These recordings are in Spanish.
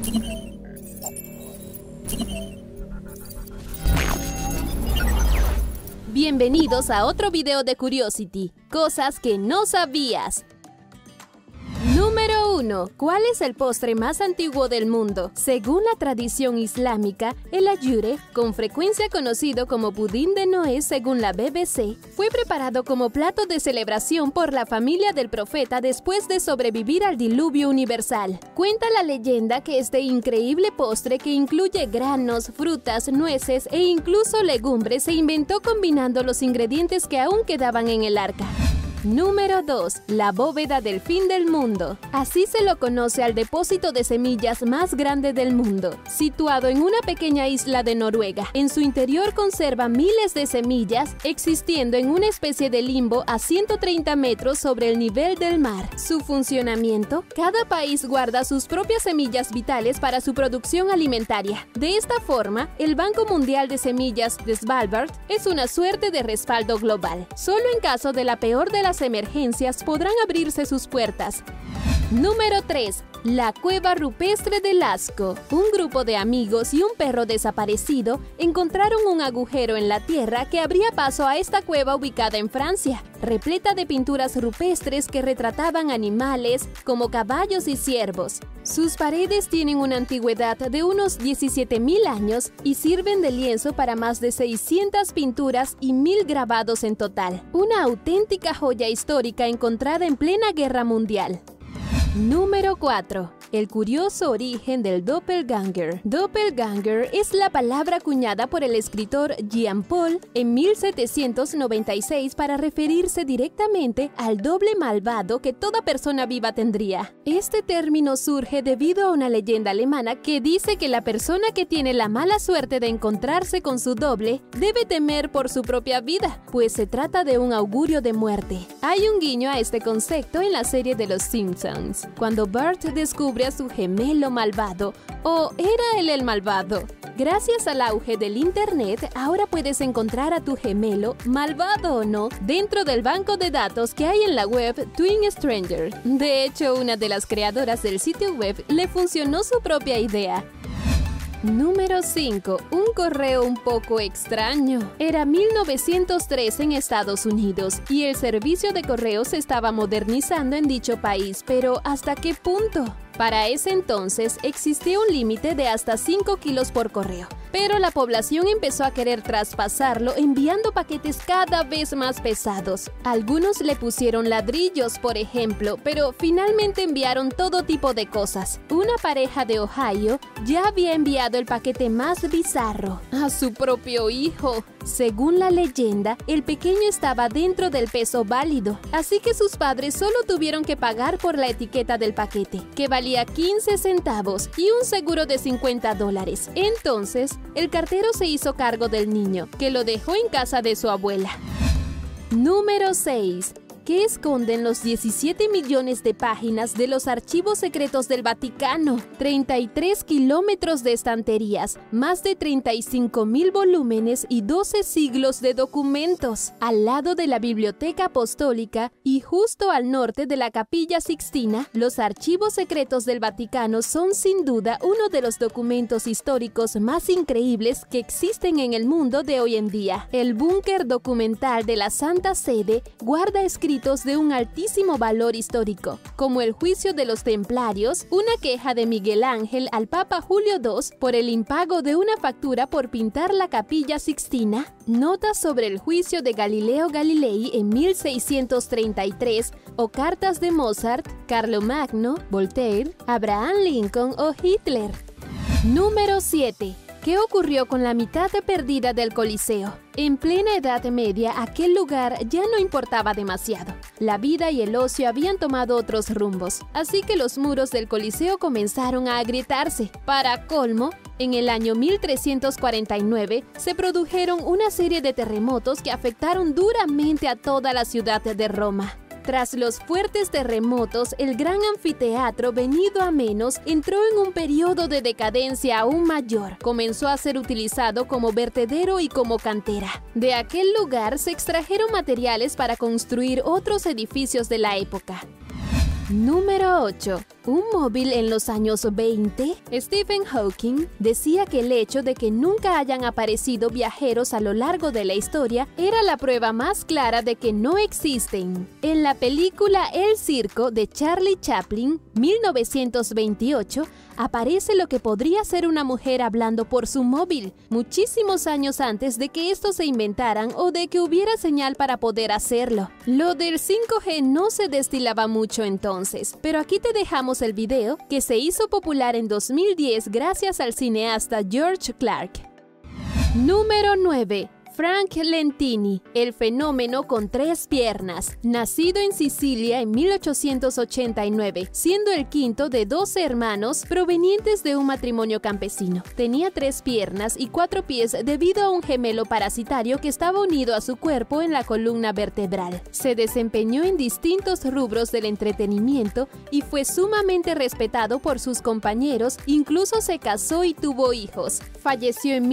Bienvenidos a otro video de Curiosity, cosas que no sabías. Número 1. ¿Cuál es el postre más antiguo del mundo? Según la tradición islámica, el ayure, con frecuencia conocido como budín de Noé según la BBC, fue preparado como plato de celebración por la familia del profeta después de sobrevivir al diluvio universal. Cuenta la leyenda que este increíble postre, que incluye granos, frutas, nueces e incluso legumbres, se inventó combinando los ingredientes que aún quedaban en el arca. Número 2. La bóveda del fin del mundo. Así se lo conoce al depósito de semillas más grande del mundo. Situado en una pequeña isla de Noruega, en su interior conserva miles de semillas, existiendo en una especie de limbo a 130 metros sobre el nivel del mar. Su funcionamiento: cada país guarda sus propias semillas vitales para su producción alimentaria. De esta forma, el Banco Mundial de Semillas de Svalbard es una suerte de respaldo global. Solo en caso de la peor de las emergencias podrán abrirse sus puertas. Número 3. La cueva rupestre de Lascaux. Un grupo de amigos y un perro desaparecido encontraron un agujero en la tierra que abría paso a esta cueva ubicada en Francia, repleta de pinturas rupestres que retrataban animales como caballos y ciervos. Sus paredes tienen una antigüedad de unos 17.000 años y sirven de lienzo para más de 600 pinturas y 1.000 grabados en total. Una auténtica joya histórica encontrada en plena guerra mundial. Número 4. El curioso origen del doppelganger. Doppelganger es la palabra acuñada por el escritor Jean Paul en 1796 para referirse directamente al doble malvado que toda persona viva tendría. Este término surge debido a una leyenda alemana que dice que la persona que tiene la mala suerte de encontrarse con su doble debe temer por su propia vida, pues se trata de un augurio de muerte. Hay un guiño a este concepto en la serie de Los Simpsons, cuando Bart descubre a su gemelo malvado, o era él el malvado. Gracias al auge del internet, ahora puedes encontrar a tu gemelo, malvado o no, dentro del banco de datos que hay en la web Twin Stranger. De hecho, una de las creadoras del sitio web le funcionó su propia idea. Número 5. Un correo un poco extraño. Era 1903 en Estados Unidos y el servicio de correos se estaba modernizando en dicho país, pero ¿hasta qué punto? Para ese entonces existía un límite de hasta 5 kilos por correo, pero la población empezó a querer traspasarlo enviando paquetes cada vez más pesados. Algunos le pusieron ladrillos, por ejemplo, pero finalmente enviaron todo tipo de cosas. Una pareja de Ohio ya había enviado el paquete más bizarro: a su propio hijo. Según la leyenda, el pequeño estaba dentro del peso válido, así que sus padres solo tuvieron que pagar por la etiqueta del paquete, que valía 15 centavos, y un seguro de $50. Entonces, el cartero se hizo cargo del niño, que lo dejó en casa de su abuela. Número 6. ¿Qué esconden los 17 millones de páginas de los archivos secretos del Vaticano? 33 kilómetros de estanterías, más de 35.000 volúmenes y 12 siglos de documentos. Al lado de la Biblioteca Apostólica y justo al norte de la Capilla Sixtina, los archivos secretos del Vaticano son sin duda uno de los documentos históricos más increíbles que existen en el mundo de hoy en día. El búnker documental de la Santa Sede guarda escritos de un altísimo valor histórico, como el juicio de los templarios, una queja de Miguel Ángel al Papa Julio II por el impago de una factura por pintar la Capilla Sixtina, notas sobre el juicio de Galileo Galilei en 1633, o cartas de Mozart, Carlomagno, Voltaire, Abraham Lincoln o Hitler. Número 7. ¿Qué ocurrió con la mitad perdida del Coliseo? En plena Edad Media, aquel lugar ya no importaba demasiado. La vida y el ocio habían tomado otros rumbos, así que los muros del Coliseo comenzaron a agrietarse. Para colmo, en el año 1349 se produjeron una serie de terremotos que afectaron duramente a toda la ciudad de Roma. Tras los fuertes terremotos, el gran anfiteatro, venido a menos, entró en un periodo de decadencia aún mayor. Comenzó a ser utilizado como vertedero y como cantera. De aquel lugar se extrajeron materiales para construir otros edificios de la época. Número 8. ¿Un móvil en los años 20? Stephen Hawking decía que el hecho de que nunca hayan aparecido viajeros a lo largo de la historia era la prueba más clara de que no existen. En la película El Circo de Charlie Chaplin, 1928, aparece lo que podría ser una mujer hablando por su móvil, muchísimos años antes de que estos se inventaran o de que hubiera señal para poder hacerlo. Lo del 5G no se destilaba mucho entonces, pero aquí te dejamos el video que se hizo popular en 2010 gracias al cineasta George Clark. Número 9. Frank Lentini, el fenómeno con 3 piernas, nacido en Sicilia en 1889, siendo el quinto de 12 hermanos provenientes de un matrimonio campesino. Tenía 3 piernas y 4 pies debido a un gemelo parasitario que estaba unido a su cuerpo en la columna vertebral. Se desempeñó en distintos rubros del entretenimiento y fue sumamente respetado por sus compañeros, incluso se casó y tuvo hijos. Falleció en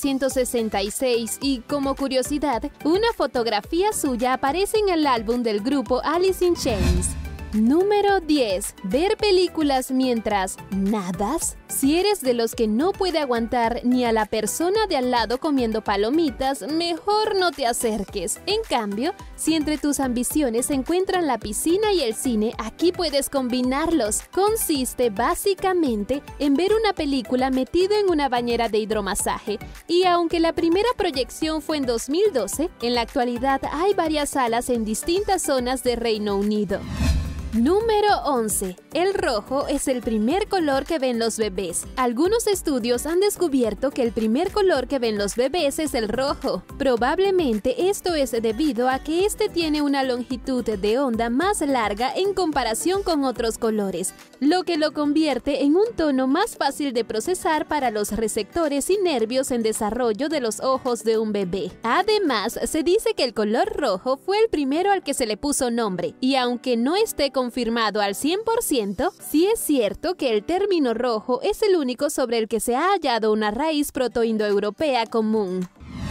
1966 y, como curiosidad, una fotografía suya aparece en el álbum del grupo Alice in Chains. Número 10. ¿Ver películas mientras nadas? Si eres de los que no puede aguantar ni a la persona de al lado comiendo palomitas, mejor no te acerques. En cambio, si entre tus ambiciones se encuentran la piscina y el cine, aquí puedes combinarlos. Consiste básicamente en ver una película metido en una bañera de hidromasaje. Y aunque la primera proyección fue en 2012, en la actualidad hay varias salas en distintas zonas de Reino Unido. Número 11. El rojo es el primer color que ven los bebés. Algunos estudios han descubierto que el primer color que ven los bebés es el rojo. Probablemente esto es debido a que este tiene una longitud de onda más larga en comparación con otros colores, lo que lo convierte en un tono más fácil de procesar para los receptores y nervios en desarrollo de los ojos de un bebé. Además, se dice que el color rojo fue el primero al que se le puso nombre, y aunque no esté confirmado al 100%, sí es cierto que el término rojo es el único sobre el que se ha hallado una raíz protoindoeuropea común.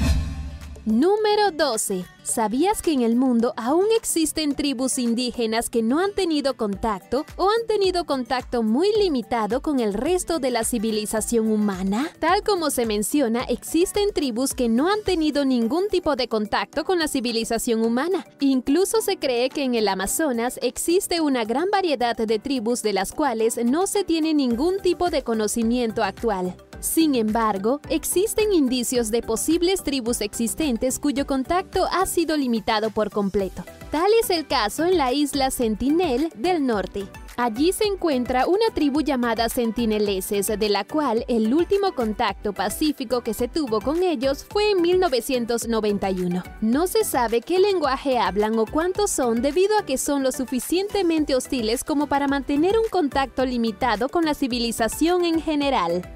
Número 12. ¿Sabías que en el mundo aún existen tribus indígenas que no han tenido contacto o han tenido contacto muy limitado con el resto de la civilización humana? Tal como se menciona, existen tribus que no han tenido ningún tipo de contacto con la civilización humana. Incluso se cree que en el Amazonas existe una gran variedad de tribus de las cuales no se tiene ningún tipo de conocimiento actual. Sin embargo, existen indicios de posibles tribus existentes cuyo contacto ha sido limitado por completo. Tal es el caso en la isla Sentinel del norte. Allí se encuentra una tribu llamada sentineleses, de la cual el último contacto pacífico que se tuvo con ellos fue en 1991. No se sabe qué lenguaje hablan o cuántos son debido a que son lo suficientemente hostiles como para mantener un contacto limitado con la civilización en general.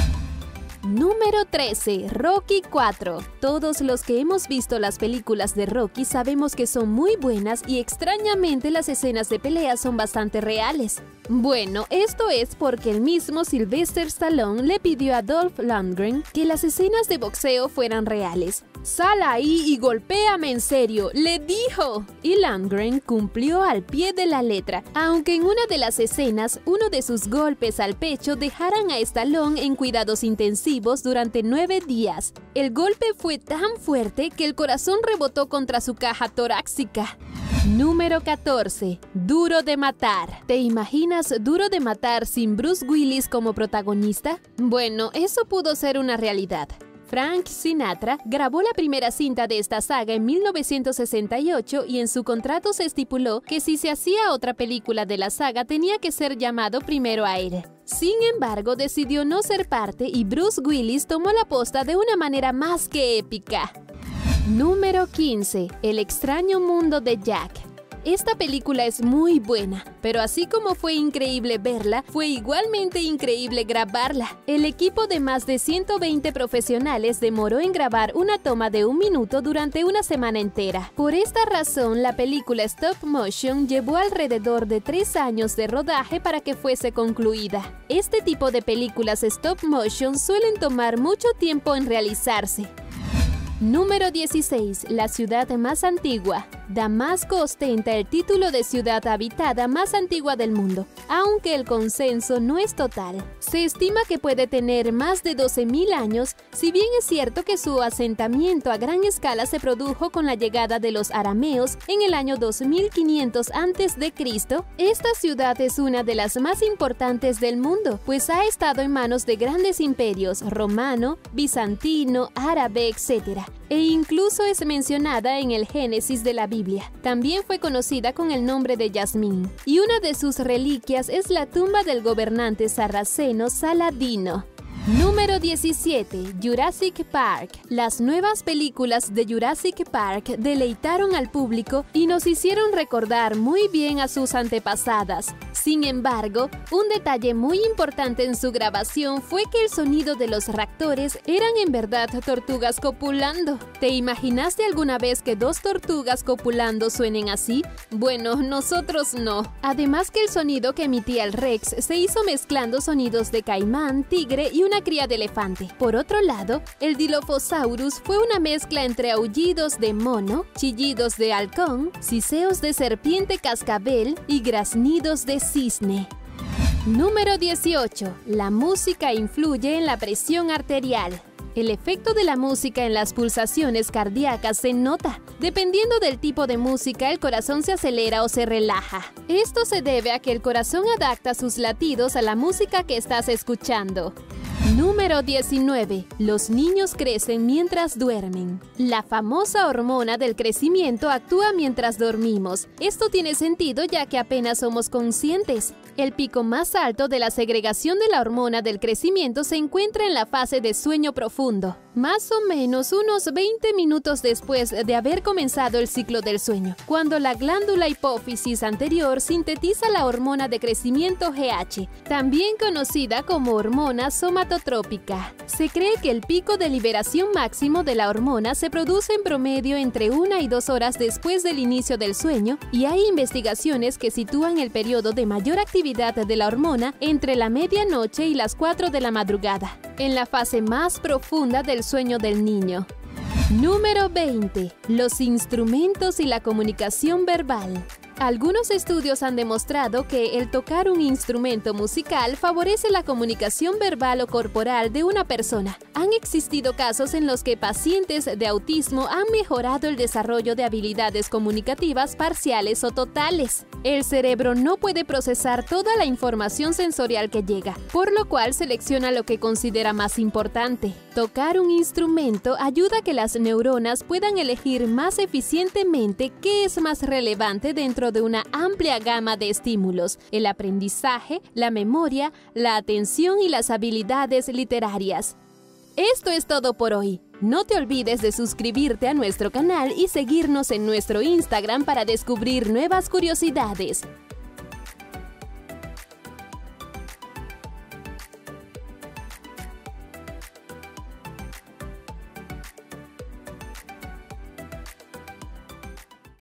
Número 13. Rocky 4. Todos los que hemos visto las películas de Rocky sabemos que son muy buenas y extrañamente las escenas de pelea son bastante reales. Bueno, esto es porque el mismo Sylvester Stallone le pidió a Dolph Lundgren que las escenas de boxeo fueran reales. «Sal ahí y golpéame en serio», le dijo. Y Lundgren cumplió al pie de la letra, aunque en una de las escenas, uno de sus golpes al pecho dejaran a Stallone en cuidados intensivos durante 9 días. El golpe fue tan fuerte que el corazón rebotó contra su caja torácica. Número 14. Duro de matar. ¿Te imaginas Duro de matar sin Bruce Willis como protagonista? Bueno, eso pudo ser una realidad. Frank Sinatra grabó la primera cinta de esta saga en 1968 y en su contrato se estipuló que si se hacía otra película de la saga tenía que ser llamado primero a él. Sin embargo, decidió no ser parte y Bruce Willis tomó la posta de una manera más que épica. Número 15. El extraño mundo de Jack. Esta película es muy buena, pero así como fue increíble verla, fue igualmente increíble grabarla. El equipo de más de 120 profesionales demoró en grabar una toma de 1 minuto durante una semana entera. Por esta razón, la película Stop Motion llevó alrededor de 3 años de rodaje para que fuese concluida. Este tipo de películas Stop Motion suelen tomar mucho tiempo en realizarse. Número 16. La ciudad más antigua. Damasco ostenta el título de ciudad habitada más antigua del mundo, aunque el consenso no es total. Se estima que puede tener más de 12.000 años, si bien es cierto que su asentamiento a gran escala se produjo con la llegada de los arameos en el año 2500 a.C. Esta ciudad es una de las más importantes del mundo, pues ha estado en manos de grandes imperios romano, bizantino, árabe, etc. E incluso es mencionada en el Génesis de la Biblia. También fue conocida con el nombre de Yazmín, y una de sus reliquias es la tumba del gobernante sarraceno Saladino. Número 17. Jurassic Park. Las nuevas películas de Jurassic Park deleitaron al público y nos hicieron recordar muy bien a sus antepasadas. Sin embargo, un detalle muy importante en su grabación fue que el sonido de los raptores eran en verdad tortugas copulando. ¿Te imaginaste alguna vez que dos tortugas copulando suenen así? Bueno, nosotros no. Además que el sonido que emitía el Rex se hizo mezclando sonidos de caimán, tigre y una cría de elefante. Por otro lado, el Dilophosaurus fue una mezcla entre aullidos de mono, chillidos de halcón, siseos de serpiente cascabel y graznidos de cisne. Número 18. La música influye en la presión arterial. El efecto de la música en las pulsaciones cardíacas se nota. Dependiendo del tipo de música, el corazón se acelera o se relaja. Esto se debe a que el corazón adapta sus latidos a la música que estás escuchando. Número 19. Los niños crecen mientras duermen. La famosa hormona del crecimiento actúa mientras dormimos. Esto tiene sentido ya que apenas somos conscientes. El pico más alto de la segregación de la hormona del crecimiento se encuentra en la fase de sueño profundo, más o menos unos 20 minutos después de haber comenzado el ciclo del sueño, cuando la glándula hipófisis anterior sintetiza la hormona de crecimiento GH, también conocida como hormona somatotrópica. Se cree que el pico de liberación máximo de la hormona se produce en promedio entre 1 y 2 horas después del inicio del sueño, y hay investigaciones que sitúan el periodo de mayor actividad de la hormona entre la medianoche y las 4 de la madrugada, en la fase más profunda del sueño del niño. Número 20. Los instrumentos y la comunicación verbal. Algunos estudios han demostrado que el tocar un instrumento musical favorece la comunicación verbal o corporal de una persona. Han existido casos en los que pacientes de autismo han mejorado el desarrollo de habilidades comunicativas parciales o totales. El cerebro no puede procesar toda la información sensorial que llega, por lo cual selecciona lo que considera más importante. Tocar un instrumento ayuda a que las neuronas puedan elegir más eficientemente qué es más relevante dentro de una amplia gama de estímulos: el aprendizaje, la memoria, la atención y las habilidades literarias. Esto es todo por hoy. No te olvides de suscribirte a nuestro canal y seguirnos en nuestro Instagram para descubrir nuevas curiosidades.